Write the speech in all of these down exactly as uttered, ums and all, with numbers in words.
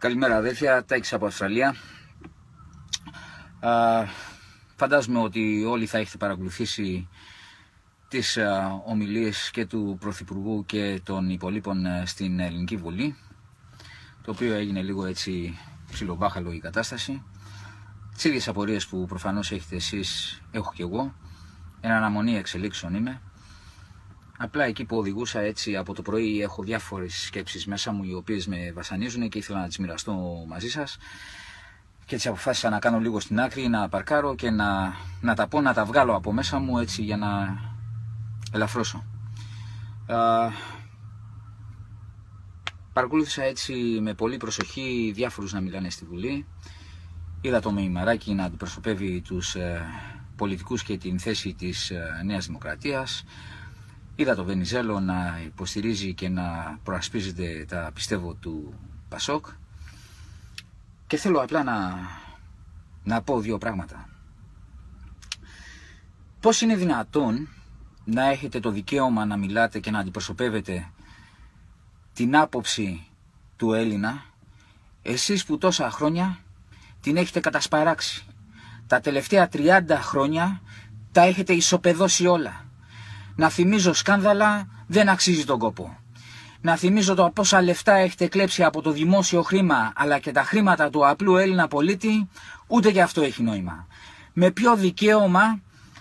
Καλημέρα αδέρφια, Τάκης από Αυστραλία. Α, φαντάζομαι ότι όλοι θα έχετε παρακολουθήσει τις α, ομιλίες και του Πρωθυπουργού και των υπολείπων στην Ελληνική Βουλή, το οποίο έγινε λίγο έτσι ψιλομπάχαλο η κατάσταση. Τις ίδιες απορίες που προφανώς έχετε εσείς, έχω και εγώ. Εν αναμονή εξελίξεων είμαι. Απλά εκεί που οδηγούσα έτσι από το πρωί έχω διάφορες σκέψεις μέσα μου οι οποίες με βασανίζουν και ήθελα να τις μοιραστώ μαζί σας. Και έτσι αποφάσισα να κάνω λίγο στην άκρη, να παρκάρω και να, να τα πω, να τα βγάλω από μέσα μου έτσι για να ελαφρώσω. Α, παρακολούθησα έτσι με πολύ προσοχή διάφορους να μιλάνε στη Βουλή. Είδα το Μεϊμαράκι να αντιπροσωπεύει τους ε, πολιτικούς και την θέση της ε, Νέας Δημοκρατίας. Είδα το Βενιζέλο να υποστηρίζει και να προασπίζεται τα πιστεύω του Πασόκ. Και θέλω απλά να, να πω δύο πράγματα. Πώς είναι δυνατόν να έχετε το δικαίωμα να μιλάτε και να αντιπροσωπεύετε την άποψη του Έλληνα, εσείς που τόσα χρόνια την έχετε κατασπαράξει. Τα τελευταία τριάντα χρόνια τα έχετε ισοπεδώσει όλα. Να θυμίζω σκάνδαλα δεν αξίζει τον κόπο. Να θυμίζω το πόσα λεφτά έχετε κλέψει από το δημόσιο χρήμα αλλά και τα χρήματα του απλού Έλληνα πολίτη, ούτε και αυτό έχει νόημα. Με ποιο δικαίωμα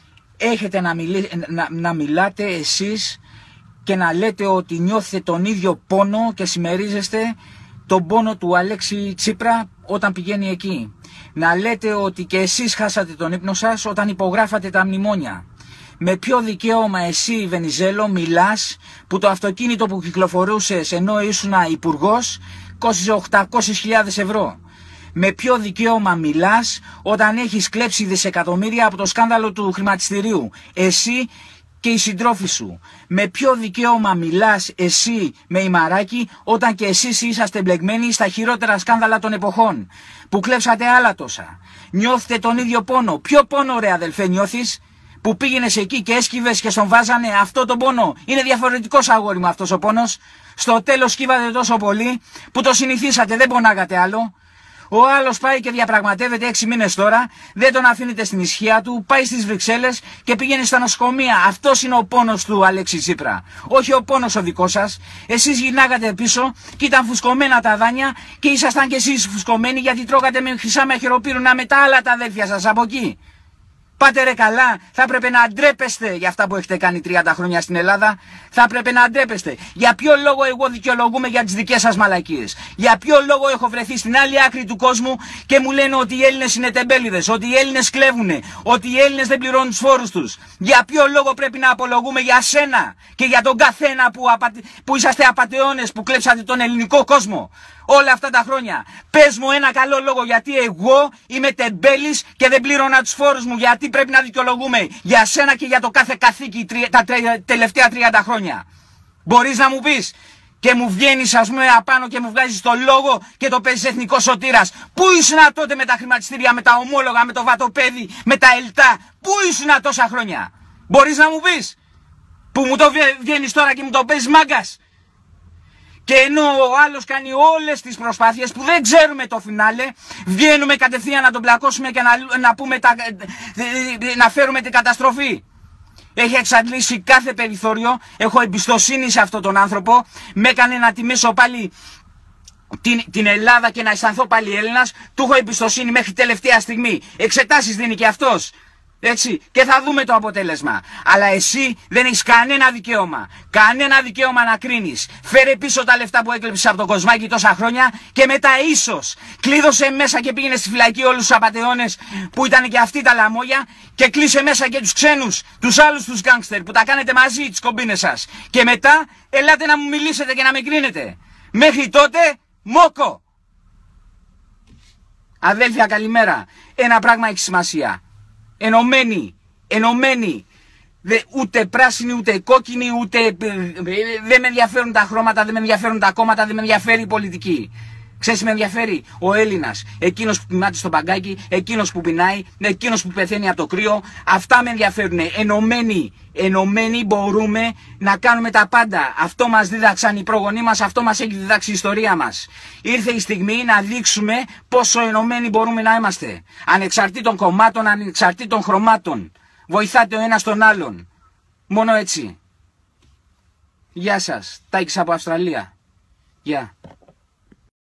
έχετε να, μιλή, να, να μιλάτε εσείς και να λέτε ότι νιώθετε τον ίδιο πόνο και συμμερίζεστε τον πόνο του Αλέξη Τσίπρα όταν πηγαίνει εκεί. Να λέτε ότι και εσείς χάσατε τον ύπνο σας όταν υπογράφατε τα μνημόνια. Με ποιο δικαίωμα εσύ, Βενιζέλο, μιλάς που το αυτοκίνητο που κυκλοφορούσες ενώ ήσουν υπουργός κόστιζε οκτακόσιες χιλιάδες ευρώ. Με ποιο δικαίωμα μιλάς όταν έχεις κλέψει δισεκατομμύρια από το σκάνδαλο του χρηματιστηρίου, εσύ και οι συντρόφοι σου. Με ποιο δικαίωμα μιλάς εσύ, Μεϊμαράκι, όταν και εσείς είσαστε εμπλεγμένοι στα χειρότερα σκάνδαλα των εποχών, που κλέψατε άλλα τόσα. Νιώθετε τον ίδιο πόνο. Ποιο πόνο, ρε αδελφέ, νιώθεις? Που πήγαινες εκεί και έσκυβες και στον βάζανε αυτό το πόνο? Είναι διαφορετικός, αγόρι μου, αυτός ο πόνος. Στο τέλος σκύβατε τόσο πολύ που το συνηθίσατε, δεν πονάγατε άλλο. Ο άλλος πάει και διαπραγματεύεται έξι μήνες τώρα, δεν τον αφήνετε στην ισχύα του, πάει στις Βρυξέλλες και πηγαίνει στα νοσοκομεία. Αυτός είναι ο πόνος του Αλέξη Τσίπρα. Όχι ο πόνος ο δικός σας. Εσείς γυρνάγατε πίσω και ήταν φουσκωμένα τα δάνεια και ήσασταν κι εσείς φουσκωμένοι γιατί τρώγατε με χρυσά με χειροπύρουνα με τα άλλα τα αδέλφια σας από εκεί. Πάτε ρε καλά, θα έπρεπε να ντρέπεστε για αυτά που έχετε κάνει τριάντα χρόνια στην Ελλάδα. Θα έπρεπε να ντρέπεστε. Για ποιο λόγο εγώ δικαιολογούμε για τις δικές σας μαλακίες? Για ποιο λόγο έχω βρεθεί στην άλλη άκρη του κόσμου και μου λένε ότι οι Έλληνες είναι τεμπέληδες, ότι οι Έλληνες κλέβουνε, ότι οι Έλληνες δεν πληρώνουν τους φόρους τους? Για ποιο λόγο πρέπει να απολογούμε για σένα και για τον καθένα που, απα... που είσαστε απατεώνες, που κλέψατε τον ελληνικό κόσμο όλα αυτά τα χρόνια? Πες μου ένα καλό λόγο γιατί εγώ είμαι τεμπέλης και δεν πλήρωνα τους φόρους μου, γιατί πρέπει να δικαιολογούμε για σένα και για το κάθε καθήκη τα τελευταία τριάντα χρόνια. Μπορείς να μου πεις? Και μου βγαίνεις ας πούμε απάνω και μου βγάζεις το λόγο και το παίζεις εθνικό σωτήρας. Πού ήσουν τότε με τα χρηματιστήρια, με τα ομόλογα, με το βατοπέδι, με τα ελτά? Πού ήσουν τόσα χρόνια? Μπορείς να μου πεις? Που μου το βγαίνεις τώρα και μου το παίζεις μάγκας? Και ενώ ο άλλος κάνει όλες τις προσπάθειες που δεν ξέρουμε το φινάλε, βγαίνουμε κατευθείαν να τον πλακώσουμε και να, να, πούμε τα, να φέρουμε την καταστροφή. Έχει εξαντλήσει κάθε περιθώριο, έχω εμπιστοσύνη σε αυτόν τον άνθρωπο, με έκανε να τιμήσω πάλι την, την Ελλάδα και να αισθανθώ πάλι Έλληνας, του έχω εμπιστοσύνη μέχρι τελευταία στιγμή. Εξετάσεις δίνει και αυτός. Έτσι, και θα δούμε το αποτέλεσμα. Αλλά εσύ δεν έχεις κανένα δικαίωμα. Κανένα δικαίωμα να κρίνεις. Φέρε πίσω τα λεφτά που έκλεψες από τον Κοσμάκη τόσα χρόνια και μετά ίσως κλείδωσε μέσα και πήγαινε στη φυλακή όλους τους απατεώνες που ήταν και αυτοί τα λαμόγια και κλείσε μέσα και τους ξένους, τους άλλους τους γκάνγκστερ που τα κάνετε μαζί τις κομπίνες σας. Και μετά ελάτε να μου μιλήσετε και να με κρίνετε. Μέχρι τότε μόκο. Αδέλφια, καλημέρα. Ένα πράγμα έχει σημασία. Ενωμένοι, ενωμένοι, Δε, ούτε πράσινοι, ούτε κόκκινοι, ούτε... Δεν με ενδιαφέρουν τα χρώματα, δεν με ενδιαφέρουν τα κόμματα, δεν με ενδιαφέρει η πολιτική. Ξέρεις, με ενδιαφέρει ο Έλληνας, εκείνος που κοιμάται στο παγκάκι, εκείνος που πεινάει, εκείνος που πεθαίνει από το κρύο. Αυτά με ενδιαφέρουν. Ενωμένοι, ενωμένοι μπορούμε να κάνουμε τα πάντα. Αυτό μας δίδαξαν οι προγονείς μας, αυτό μας έχει διδάξει η ιστορία μας. Ήρθε η στιγμή να δείξουμε πόσο ενωμένοι μπορούμε να είμαστε. Ανεξαρτήτων κομμάτων, ανεξαρτήτων χρωμάτων. Βοηθάτε ο ένας τον άλλον. Μόνο έτσι. Γεια σας. Τάκης από Αυστραλία. Γεια.